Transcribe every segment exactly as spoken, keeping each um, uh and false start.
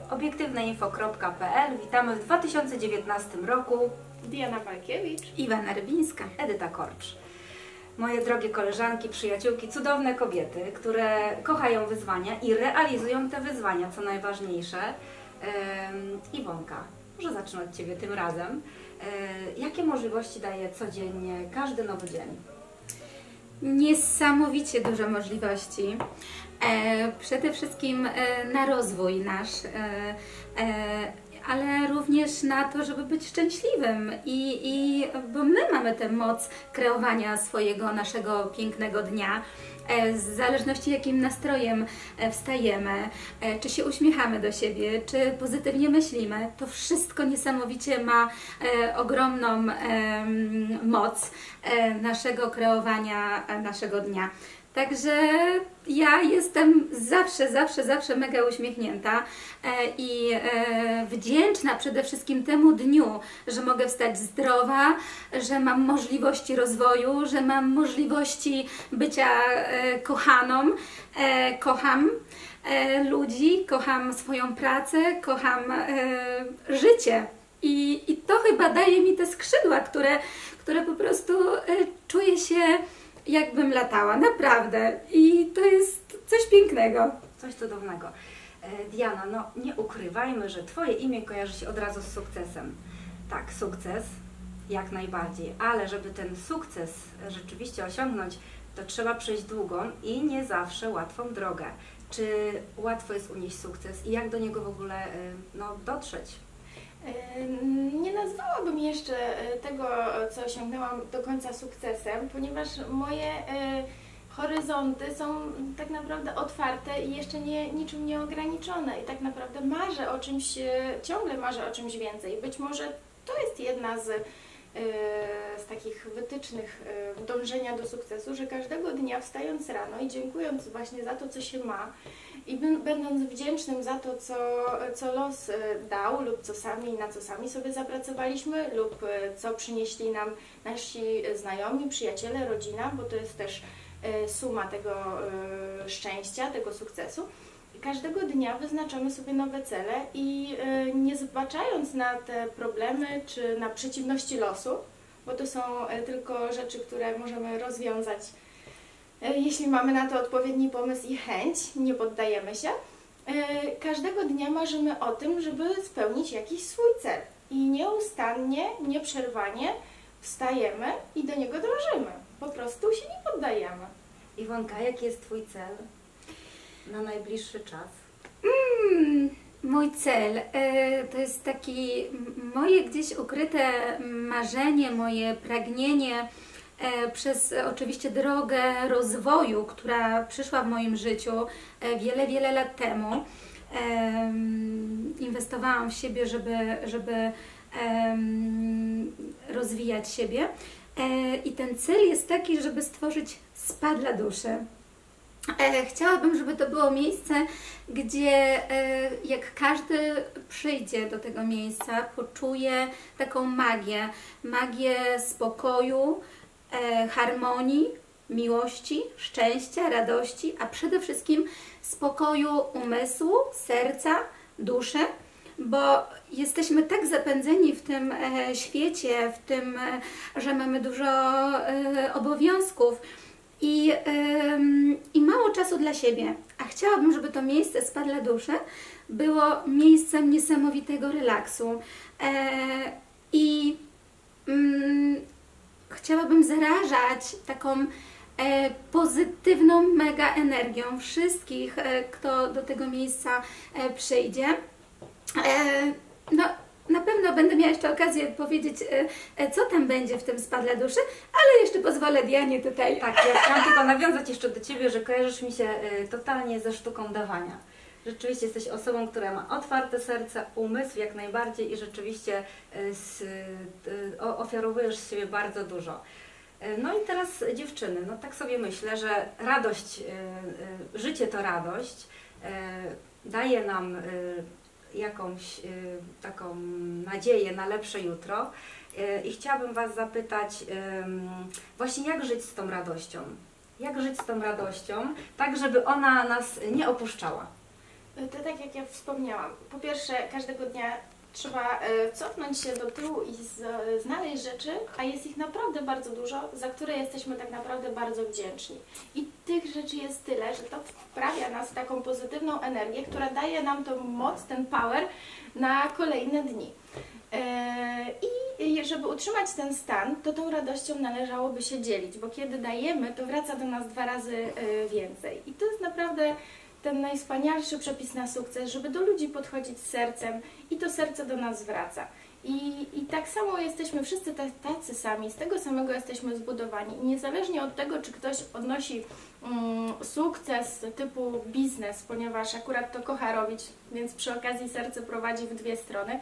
obiektywneinfo kropka pe el. Witamy w dwa tysiące dziewiętnastym roku. Diana Walkiewicz, Iwona Rybińska, Edyta Korcz. Moje drogie koleżanki, przyjaciółki, cudowne kobiety, które kochają wyzwania i realizują te wyzwania, co najważniejsze. Ym, Iwonka, może zacznę od Ciebie tym razem. Yy, jakie możliwości daje codziennie każdy nowy dzień? Niesamowicie dużo możliwości. E, przede wszystkim e, na rozwój nasz, e, e, ale również na to, żeby być szczęśliwym i, i bo my mamy tę moc kreowania swojego, naszego pięknego dnia. W zależności jakim nastrojem wstajemy, czy się uśmiechamy do siebie, czy pozytywnie myślimy, to wszystko niesamowicie ma e, ogromną e, moc e, naszego kreowania naszego dnia. Także ja jestem zawsze, zawsze, zawsze mega uśmiechnięta e, i e, wdzięczna przede wszystkim temu dniu, że mogę wstać zdrowa, że mam możliwości rozwoju, że mam możliwości bycia e, kochaną, e, kocham e, ludzi, kocham swoją pracę, kocham e, życie. I, I to chyba daje mi te skrzydła, które, które po prostu e, czuję się, jakbym latała, naprawdę. I to jest coś pięknego. Coś cudownego. Diana, no nie ukrywajmy, że Twoje imię kojarzy się od razu z sukcesem. Tak, sukces, jak najbardziej, ale żeby ten sukces rzeczywiście osiągnąć, to trzeba przejść długą i nie zawsze łatwą drogę. Czy łatwo jest unieść sukces i jak do niego w ogóle no, dotrzeć? nie nazwałabym jeszcze tego, co osiągnęłam, do końca sukcesem, ponieważ moje horyzonty są tak naprawdę otwarte i jeszcze nie, niczym nie ograniczone i tak naprawdę marzę o czymś, ciągle marzę o czymś więcej. Być może to jest jedna z, z takich wytycznych dążenia do sukcesu, że każdego dnia wstając rano i dziękując właśnie za to, co się ma, i będąc wdzięcznym za to, co, co los dał lub co sami, na co sami sobie zapracowaliśmy lub co przynieśli nam nasi znajomi, przyjaciele, rodzina, bo to jest też suma tego szczęścia, tego sukcesu. I każdego dnia wyznaczamy sobie nowe cele i nie zbaczając na te problemy czy na przeciwności losu, bo to są tylko rzeczy, które możemy rozwiązać, jeśli mamy na to odpowiedni pomysł i chęć, nie poddajemy się, każdego dnia marzymy o tym, żeby spełnić jakiś swój cel. I nieustannie, nieprzerwanie wstajemy i do niego dążymy. Po prostu się nie poddajemy. Iwonka, jaki jest Twój cel na najbliższy czas? Mm, mój cel e, to jest taki moje gdzieś ukryte marzenie, moje pragnienie, E, przez oczywiście drogę rozwoju, która przyszła w moim życiu e, wiele, wiele lat temu. E, inwestowałam w siebie, żeby, żeby e, rozwijać siebie. E, I ten cel jest taki, żeby stworzyć spa dla duszy. E, chciałabym, żeby to było miejsce, gdzie e, jak każdy przyjdzie do tego miejsca, poczuje taką magię, magię spokoju, E, harmonii, miłości, szczęścia, radości, a przede wszystkim spokoju umysłu, serca, duszy, bo jesteśmy tak zapędzeni w tym e, świecie, w tym, e, że mamy dużo e, obowiązków i, e, i mało czasu dla siebie. A chciałabym, żeby to miejsce spa dla duszy było miejscem niesamowitego relaksu e, i mm, chciałabym zarażać taką e, pozytywną mega energią wszystkich, e, kto do tego miejsca e, przyjdzie. E, no, na pewno będę miała jeszcze okazję powiedzieć, e, co tam będzie w tym spa dla duszy, ale jeszcze pozwolę Dianie tutaj. Tak, ja chciałam tylko nawiązać jeszcze do Ciebie, że kojarzysz mi się e, totalnie ze sztuką dawania. Rzeczywiście jesteś osobą, która ma otwarte serce, umysł jak najbardziej i rzeczywiście z, o, ofiarowujesz z siebie bardzo dużo. No i teraz dziewczyny, no tak sobie myślę, że radość, życie to radość, daje nam jakąś taką nadzieję na lepsze jutro i chciałabym Was zapytać właśnie, jak żyć z tą radością? Jak żyć z tą radością, tak żeby ona nas nie opuszczała? To tak jak ja wspomniałam, po pierwsze każdego dnia trzeba e, cofnąć się do tyłu i z, znaleźć rzeczy, a jest ich naprawdę bardzo dużo, za które jesteśmy tak naprawdę bardzo wdzięczni. I tych rzeczy jest tyle, że to wprawia nas w taką pozytywną energię, która daje nam tą moc, ten power na kolejne dni. E, I żeby utrzymać ten stan, to tą radością należałoby się dzielić, bo kiedy dajemy, to wraca do nas dwa razy e, więcej. I to jest naprawdę ten najwspanialszy przepis na sukces, żeby do ludzi podchodzić z sercem i to serce do nas wraca. I, i tak samo jesteśmy wszyscy tacy sami, z tego samego jesteśmy zbudowani. I niezależnie od tego, czy ktoś odnosi um, sukces typu biznes, ponieważ akurat to kocha robić, więc przy okazji serce prowadzi w dwie strony,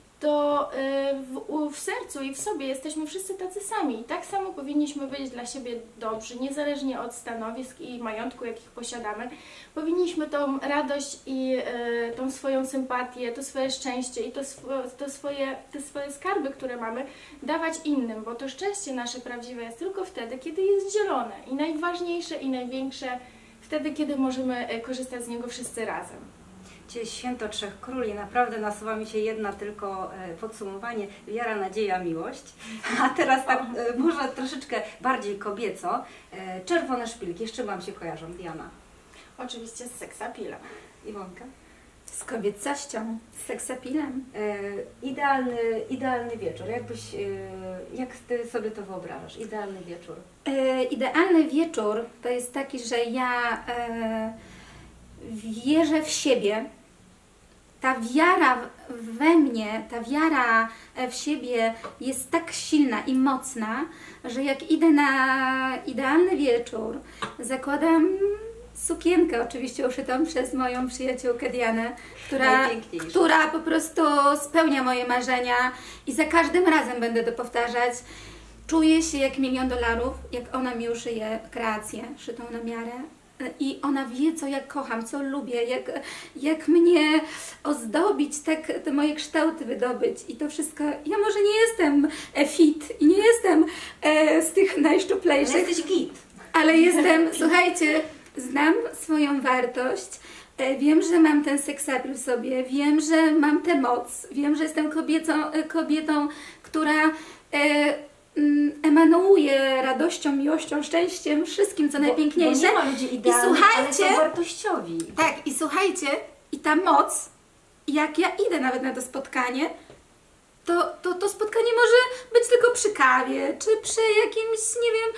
to y, w, w sercu i w sobie jesteśmy wszyscy tacy sami. I tak samo powinniśmy być dla siebie dobrzy, niezależnie od stanowisk i majątku, jakich posiadamy. Powinniśmy tą radość i y, tą swoją sympatię, to swoje szczęście i to, swo, to swoje, te swoje skarby, które mamy, dawać innym, bo to szczęście nasze prawdziwe jest tylko wtedy, kiedy jest zielone i najważniejsze i największe wtedy, kiedy możemy y, korzystać z niego wszyscy razem. Dzisiaj Święto Trzech Króli, naprawdę nasuwa mi się jedna tylko podsumowanie, wiara, nadzieja, miłość. A teraz tak może troszeczkę bardziej kobieco, czerwone szpilki, z czym Wam się kojarzą, Diana? Oczywiście z seksapilem. Iwonka? Z kobiecością, z seksapilem. E, idealny, idealny wieczór, jakbyś, e, jak Ty sobie to wyobrażasz, idealny wieczór? E, idealny wieczór to jest taki, że ja e, wierzę w siebie. Ta wiara we mnie, ta wiara w siebie jest tak silna i mocna, że jak idę na idealny wieczór, zakładam sukienkę, oczywiście uszytą przez moją przyjaciółkę Dianę, która, która po prostu spełnia moje marzenia i za każdym razem będę to powtarzać. Czuję się jak milion dolarów, jak ona mi uszyje kreację szytą na miarę. I ona wie, co ja kocham, co lubię, jak, jak mnie ozdobić, tak te moje kształty wydobyć i to wszystko. Ja może nie jestem fit i nie jestem e, z tych najszczuplejszych. Ale jesteś git. Ale jestem, słuchajcie, znam swoją wartość, e, wiem, że mam ten seksapil w sobie, wiem, że mam tę moc, wiem, że jestem kobietą, kobietą która e, emanuje radością, miłością, szczęściem, wszystkim, co bo, najpiękniejsze. Bo nie ma ludzi idealnych, ale są wartościowi. Tak, i słuchajcie, i ta moc, jak ja idę nawet na to spotkanie, to, to, to spotkanie może być tylko przy kawie, czy przy jakimś, nie wiem,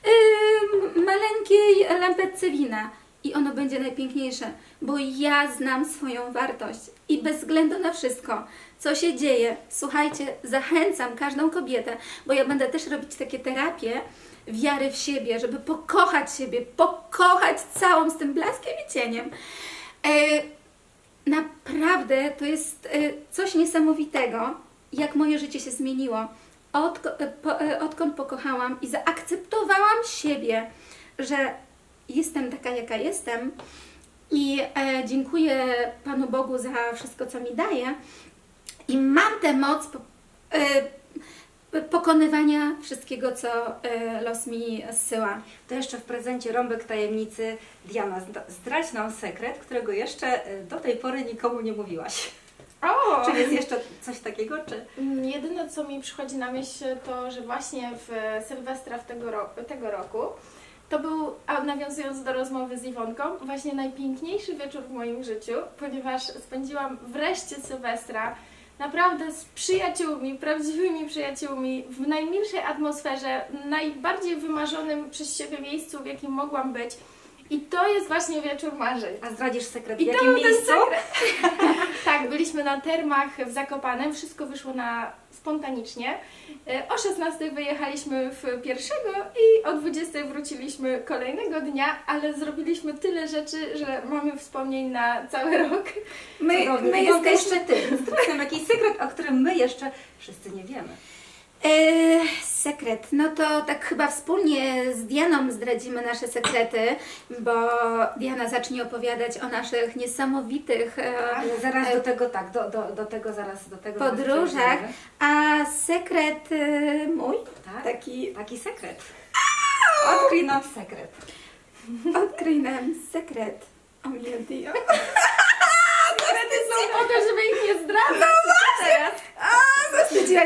yy, maleńkiej lampeczce wina. I ono będzie najpiękniejsze, bo ja znam swoją wartość i bez względu na wszystko, co się dzieje, słuchajcie, zachęcam każdą kobietę, bo ja będę też robić takie terapie wiary w siebie, żeby pokochać siebie, pokochać całą z tym blaskiem i cieniem. E, naprawdę to jest e, coś niesamowitego, jak moje życie się zmieniło, Od, po, e, odkąd pokochałam i zaakceptowałam siebie, że jestem taka, jaka jestem i e, dziękuję Panu Bogu za wszystko, co mi daje i mam tę moc po, e, pokonywania wszystkiego, co e, los mi zsyła. To jeszcze w prezencie rąbek tajemnicy. Diana, zdradź nam sekret, którego jeszcze do tej pory nikomu nie mówiłaś. O! Czy jest jeszcze coś takiego? Czy? Jedyne, co mi przychodzi na myśl, to, że właśnie w Sylwestra w tego, roku, tego roku to był, a nawiązując do rozmowy z Iwonką, właśnie najpiękniejszy wieczór w moim życiu, ponieważ spędziłam wreszcie Sylwestra naprawdę z przyjaciółmi, prawdziwymi przyjaciółmi, w najmilszej atmosferze, najbardziej wymarzonym przez siebie miejscu, w jakim mogłam być. I to jest właśnie wieczór marzeń. A zdradzisz sekret, w I jakim miejscu? Tak, byliśmy na termach w Zakopanem, wszystko wyszło na spontanicznie. O szesnastej wyjechaliśmy w pierwszego i o dwudziestej wróciliśmy kolejnego dnia, ale zrobiliśmy tyle rzeczy, że mamy wspomnień na cały rok. My, my jesteśmy... jesteśmy... Ty, zdradź nam jakiś sekret, o którym my jeszcze wszyscy nie wiemy. Eee, sekret, no to tak chyba wspólnie z Dianą zdradzimy nasze sekrety, bo Diana zacznie opowiadać o naszych niesamowitych e, Ale zaraz do tego, tak, do, do, do tego zaraz, do tego podróżach, a sekret e, mój, tak? taki, taki sekret. Odkryj nam sekret. odkryj nam sekret o Mildio.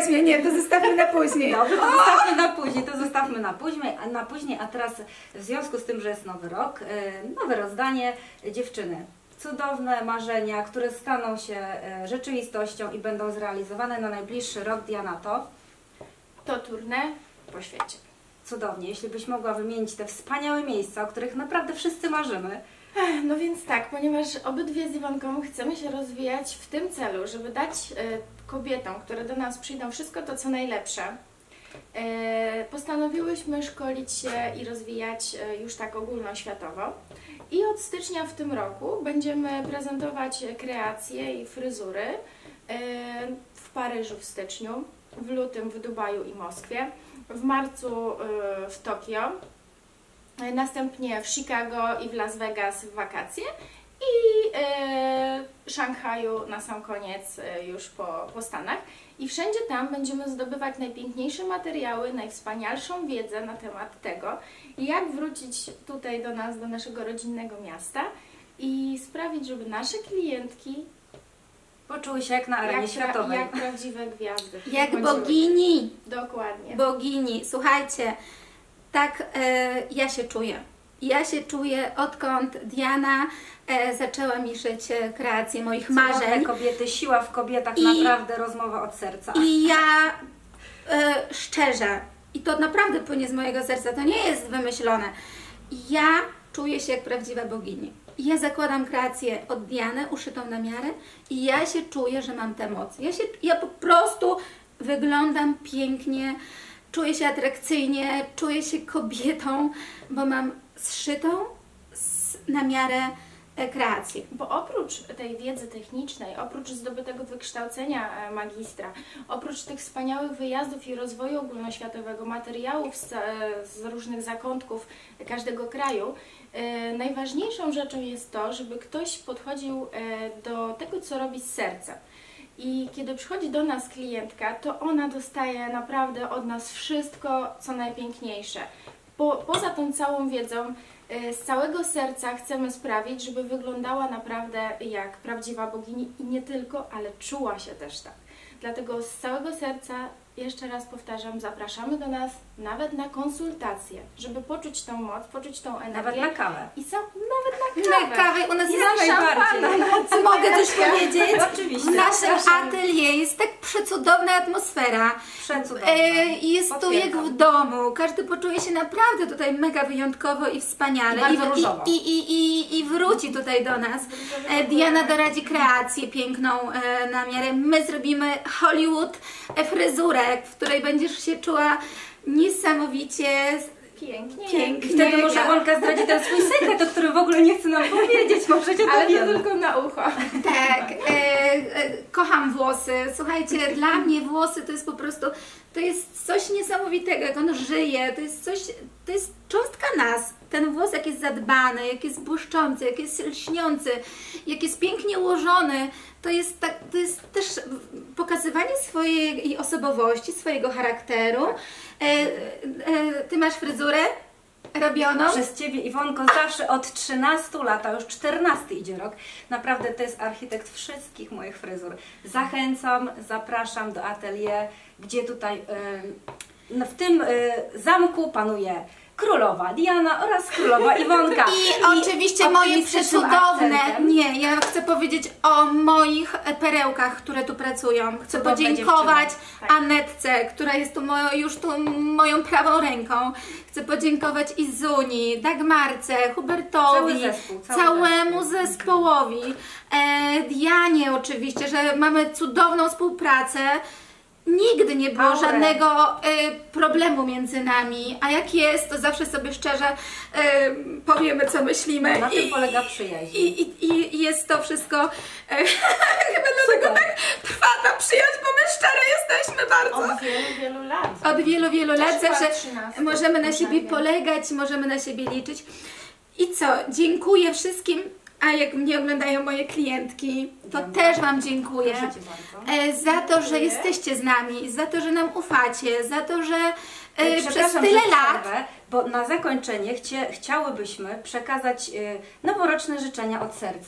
weźmie, nie, to zostawmy na później. Dobrze, to zostawmy na później, to zostawmy na później, a na później, a teraz w związku z tym, że jest nowy rok, e, nowe rozdanie, dziewczyny. Cudowne marzenia, które staną się e, rzeczywistością i będą zrealizowane na najbliższy rok. Diana, to? To tournée po świecie. Cudownie, jeśli byś mogła wymienić te wspaniałe miejsca, o których naprawdę wszyscy marzymy. Ech, No więc tak, ponieważ obydwie z Iwonką chcemy się rozwijać w tym celu, żeby dać e, kobietom, które do nas przyjdą, wszystko to, co najlepsze, e, postanowiłyśmy szkolić się i rozwijać e, już tak ogólnoświatowo. I od stycznia w tym roku będziemy prezentować kreacje i fryzury e, w Paryżu w styczniu, w lutym w Dubaju i Moskwie, w marcu e, w Tokio, następnie w Chicago i w Las Vegas w wakacje i e, Szanghaju na sam koniec e, już po, po Stanach. I wszędzie tam będziemy zdobywać najpiękniejsze materiały, najwspanialszą wiedzę na temat tego, jak wrócić tutaj do nas, do naszego rodzinnego miasta i sprawić, żeby nasze klientki Poczuły się jak na arenie jak, pra, światowej. jak prawdziwe gwiazdy. Jak chodziły. bogini, Dokładnie. bogini. Słuchajcie, tak e, ja się czuję. Ja się czuję, odkąd Diana e, zaczęła mi szyć e, kreacje moich Cudowne marzeń. kobiety, siła w kobietach, I- naprawdę rozmowa od serca. I ja e, szczerze, i to naprawdę płynie z mojego serca, to nie jest wymyślone. Ja czuję się jak prawdziwa bogini. Ja zakładam kreację od Diany, uszytą na miarę i ja się czuję, że mam tę moc. Ja, się, ja po prostu wyglądam pięknie, czuję się atrakcyjnie, czuję się kobietą, bo mam zszytą z, na miarę e, kreację. Bo oprócz tej wiedzy technicznej, oprócz zdobytego wykształcenia e, magistra, oprócz tych wspaniałych wyjazdów i rozwoju ogólnoświatowego, materiałów z, e, z różnych zakątków każdego kraju, e, najważniejszą rzeczą jest to, żeby ktoś podchodził e, do tego, co robi z serca. I kiedy przychodzi do nas klientka, to ona dostaje naprawdę od nas wszystko, co najpiękniejsze. Po, poza tą całą wiedzą, y, z całego serca chcemy sprawić, żeby wyglądała naprawdę jak prawdziwa bogini i nie tylko, ale czuła się też tak. Dlatego z całego serca, jeszcze raz powtarzam, zapraszamy do nas nawet na konsultacje, żeby poczuć tą moc, poczuć tą energię. Nawet na kawę. I sam, nawet na kawę. Na kawę u nas Jak jest najbardziej. szampana. Mogę coś powiedzieć? Oczywiście. W naszym Zapraszam. atelier jest tak przecudowna atmosfera. Przecudowna. E, jest tu jak Potwierdzam. w domu. Każdy poczuje się naprawdę tutaj mega wyjątkowo i wspaniale. I bardzo w- różowo. i, i, i, I wróci tutaj do nas. E, Diana doradzi kreację piękną e, na miarę. My zrobimy Hollywood e, fryzurę, w której będziesz się czuła niesamowicie Pięknie. Pięknie. I wtedy może Mega. Olka zdradzi ten swój sekret, o którym w ogóle nie chce nam powiedzieć. Możecie to Ale to wiedzieć. tylko na ucho. Tak, e, e, kocham włosy. Słuchajcie, dla mnie włosy to jest po prostu, to jest coś niesamowitego, jak on żyje, to jest coś, to jest cząstka nas. Ten włos, jak jest zadbany, jak jest błyszczący, jak jest lśniący, jak jest pięknie ułożony, to jest, tak, to jest też pokazywanie swojej osobowości, swojego charakteru. E, e, ty masz fryzurę robioną? Przez Ciebie, Iwonko, zawsze od trzynastu lat, a już czternasty idzie rok. Naprawdę to jest architekt wszystkich moich fryzur. Zachęcam, zapraszam do atelier, gdzie tutaj y, w tym y, zamku panuje królowa Diana oraz królowa Iwonka. I oczywiście moje optymistycznym przecudowne, akcentem. nie, ja chcę powiedzieć o moich e, perełkach, które tu pracują. Chcę Cudowne podziękować dziewczyny. Tak. Anetce, która jest tu moją, już tu moją prawą ręką. Chcę podziękować Izuni, Dagmarce, Hubertowi, Cały zespół, cały całemu zespół. zespołowi, e, Dianie oczywiście, że mamy cudowną współpracę. Nigdy nie było Aurę. żadnego y, problemu między nami, a jak jest, to zawsze sobie szczerze y, powiemy, co myślimy. Na I, tym polega przyjaźń. i, i, I jest to wszystko, y, chyba dlatego tak trwa ta przyjaźń, bo my szczere jesteśmy bardzo. Od wielu, wielu lat. Od wielu, wielu lat Też zawsze chyba trzynastu, możemy na siebie przynajmniej. polegać, możemy na siebie liczyć. I co, dziękuję wszystkim, a jak mnie oglądają moje klientki, to Dziękuję. też Wam dziękuję. Proszę Cię bardzo. E, za to, że Dziękuję. jesteście z nami, za to, że nam ufacie, za to, że e, E, przez Przepraszam, tyle że lat przerwę, bo na zakończenie chcie, chciałybyśmy przekazać e, noworoczne życzenia od serca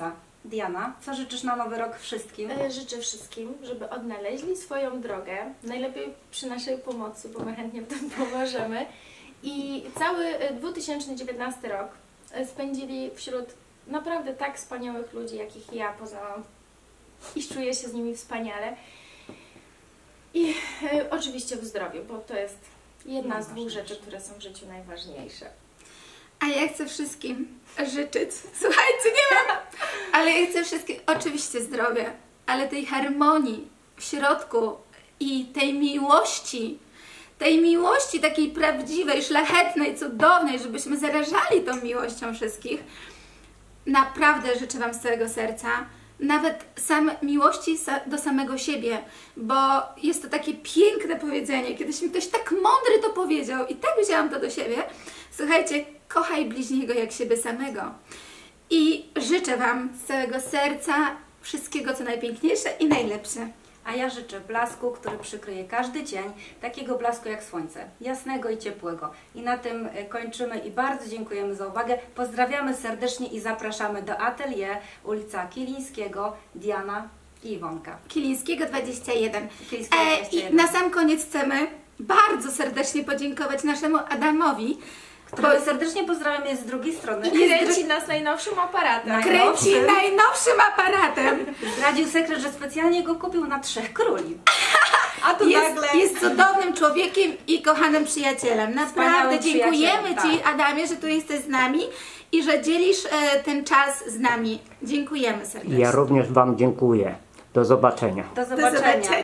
Diana, co życzysz na nowy rok wszystkim? E, Życzę wszystkim, żeby odnaleźli swoją drogę, najlepiej przy naszej pomocy, bo my chętnie w tym pomożemy. I cały e, dwa tysiące dziewiętnasty rok e, spędzili wśród naprawdę tak wspaniałych ludzi, jakich ja poznałam i czuję się z nimi wspaniale. I e, oczywiście w zdrowiu, bo to jest jedna z dwóch rzeczy, które są w życiu najważniejsze. A ja chcę wszystkim życzyć, słuchajcie, nie wiem, ale ja chcę wszystkim oczywiście zdrowia, ale tej harmonii w środku i tej miłości, tej miłości takiej prawdziwej, szlachetnej, cudownej, żebyśmy zarażali tą miłością wszystkich. Naprawdę życzę Wam z całego serca, nawet sam miłości do samego siebie, bo jest to takie piękne powiedzenie, kiedyś mi ktoś tak mądry to powiedział i tak wzięłam to do siebie. Słuchajcie, kochaj bliźniego jak siebie samego. I życzę Wam z całego serca wszystkiego, co najpiękniejsze i najlepsze. A ja życzę blasku, który przykryje każdy dzień, takiego blasku jak słońce, jasnego i ciepłego. I na tym e, kończymy i bardzo dziękujemy za uwagę. Pozdrawiamy serdecznie i zapraszamy do atelier, ulica Kilińskiego, Diana i Iwonka. Kilińskiego dwadzieścia jeden. Kilińskiego E, dwadzieścia I jeden. na sam koniec chcemy bardzo serdecznie podziękować naszemu Adamowi, Którego serdecznie pozdrawiamy jest z drugiej strony. I kręci nas najnowszym aparatem. kręci najnowszym. najnowszym aparatem. Zdradził sekret, że specjalnie go kupił na Trzech Króli. A tu Jest, nagle... jest cudownym człowiekiem i kochanym przyjacielem. Naprawdę Wspaniałym dziękujemy przyjacielem, Ci, tak. Adamie, że tu jesteś z nami i że dzielisz e, ten czas z nami. Dziękujemy serdecznie. Ja również Wam dziękuję. Do zobaczenia. Do Do zobaczenia. zobaczenia.